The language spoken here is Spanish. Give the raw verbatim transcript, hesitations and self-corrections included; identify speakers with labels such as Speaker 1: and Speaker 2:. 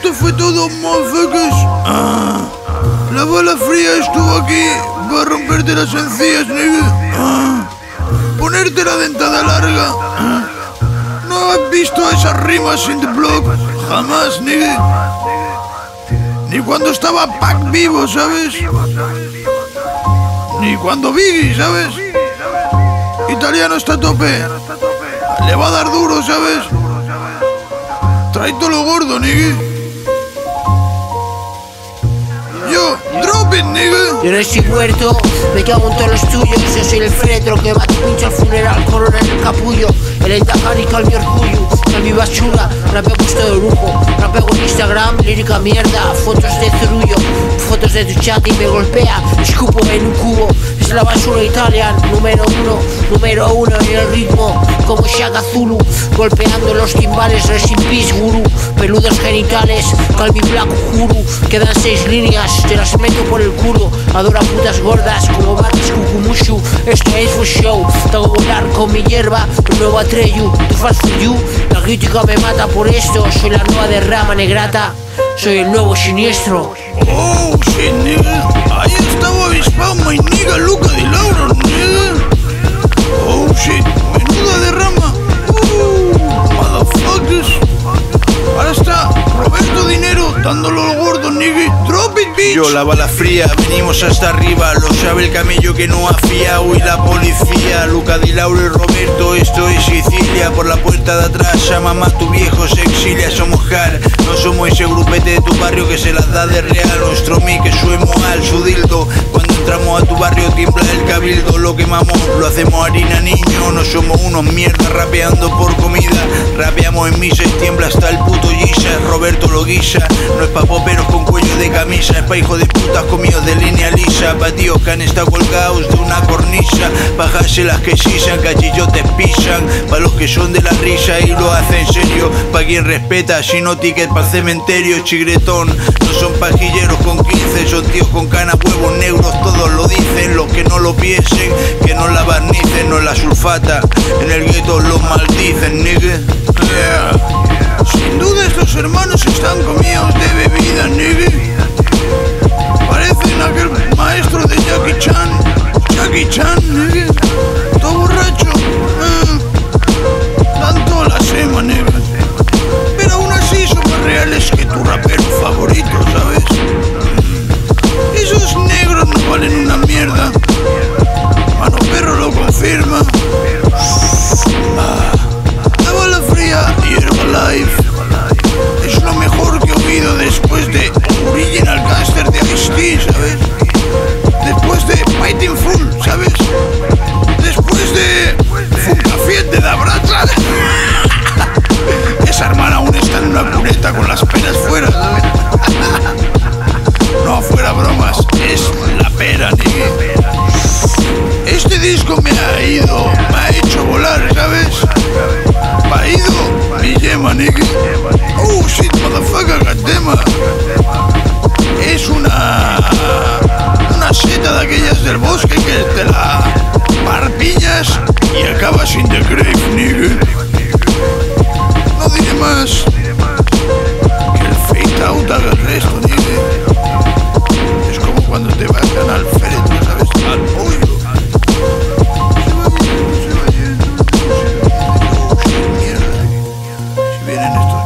Speaker 1: esto fue todo, motherfuckers. Ah, la bala fría estuvo aquí para romperte las encías, nigga. Ah, ponerte la dentada larga. Ah, ¿no has visto esas rimas in the block? Jamás, nigga. Ni cuando estaba Pac vivo, ¿sabes? Ni cuando Biggie, ¿sabes? Italiano está a tope. Le va a dar duro, ¿sabes? Trae todo lo gordo, nigga. Yo, drop it, nigga.
Speaker 2: Yo no estoy muerto, me cago en todos los tuyos. Yo soy el fretro que va a tu pinche al funeral, corona en el capullo. El Endajari cal mi orgullo, cal mi basura. Rapeo gusto de lujo, rapeo en Instagram, lírica mierda. Fotos de zurullo, fotos de tu chat y me golpea. Escupo en un cubo, es la basura italiana. Número uno, número uno en el ritmo, como Shaka Zulu. Golpeando los timbales, rest in peace, guru. Peludos genitales, calvi blanco, juro. Quedan seis líneas, te las meto por el culo. Adora putas gordas como Batis Kukumushu. Esto es for show, tengo que volar con mi hierba. El nuevo Atreyu, tu fast for you. La crítica me mata por esto. Soy la nueva derrama negrata, soy el nuevo siniestro.
Speaker 1: Oh shit, nigga. Ahí estaba avispado my nigga Luca Di Lauro, nigga. Oh shit, menuda derrama. Uh, motherfuckers. Ahora está Roberto Dinero dándolo al gordo, nigga. Drop it, bitch.
Speaker 3: Yo la bala fría, venimos hasta arriba. Lo sabe el camello que no afía. Uy, la policía, Luca Di Lauro y Roberto. Esto es Sicilia, por la puerta de atrás. A mamá tu viejo se exilia. Somos jar, no somos ese grupete de tu barrio que se las da de real. Nuestro mic es su emoal, su dildo. Cuando entramos a tu barrio tiembla el cabildo. Lo quemamos, lo hacemos harina, niño. No somos unos mierdas rapeando por comida. Rapeamos en misas, tiembla hasta el puto Giza. Roberto lo guisa, no es pa' poperos con cuello de camisa. Es pa' hijo de putas comidos de línea lisa. Pa' tíos que han estado colgados de una cornisa. Pajarse las que sisan, cachillotes pisan. Pa' los que son de la risa y lo hacen serio. Pa' quien respeta, si no ticket pa' cementerio. Chigretón, no son pajilleros con quince. Son tíos con canas, huevos negros, todos lo dicen. Los que no lo piensen, que no la barnicen. No la sulfata, en el gueto los maldicen, nigga.
Speaker 1: Yeah. Sin duda estos hermanos están comidos de bebida, nigga. Parecen aquel maestro de Jackie Chan. Jackie Chan, nigga. Todo borracho. Ah. Dan toda la sema, nigga. Pero aún así son más reales que tu rapero favorito, ¿sabes? Esos negros no valen una mierda. Mano Perro lo confirma. Ah. La bala fría y Herbalife es lo mejor que he oído después de Original Gangster de Ice-T, ¿sabes? Después de Fighting Full, ¿sabes? Después de Funkafiet de Da Bratza. Esa hermana aún está en una cuneta con las penas fuera, ¿sabes? No, fuera bromas, es la pera, nigga. Este disco me ha ido, me ha hecho volar, ¿sabes? Pa' ido, mi yema, nigga. Oh shit, motherfucker, goddamn. Es una... una seta de aquellas del bosque que te la parpillas y acabas in the grave, nigga. No diré más. Que el fade out haga el resto, nigga. Es como cuando te bajan al féretro, ¿sabes? Al pollo. Se va yendo, se va yendo, se va yendo. Oh shit, mierda. Si vienen estos